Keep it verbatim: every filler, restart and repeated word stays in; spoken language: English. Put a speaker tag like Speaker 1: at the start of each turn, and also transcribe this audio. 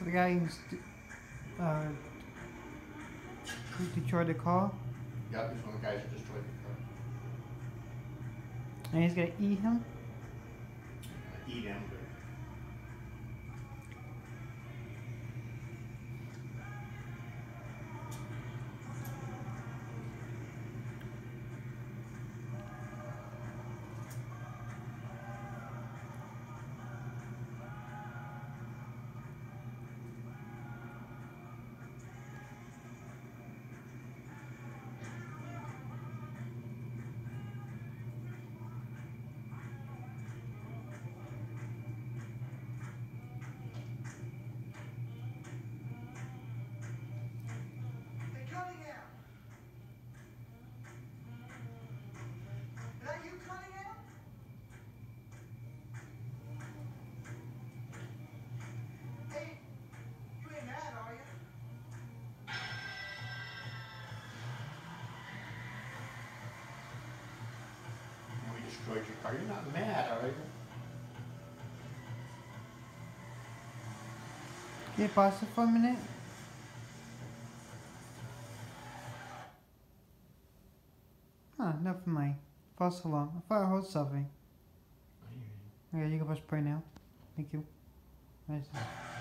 Speaker 1: The guy who st- uh, who destroyed the car,
Speaker 2: Yep, he's one of the guys who destroyed the car.
Speaker 1: and he's gonna eat him.
Speaker 2: Uh, eat him, but
Speaker 3: They're Cunningham! Is that you, Cunningham? Hey, you ain't mad, are you?
Speaker 2: we destroyed your car. You're not mad, are you?
Speaker 1: Can you pause it for a minute? Huh, never mind. Pause so long. I thought I heard something. Okay, you can press play now. Thank you. Nice.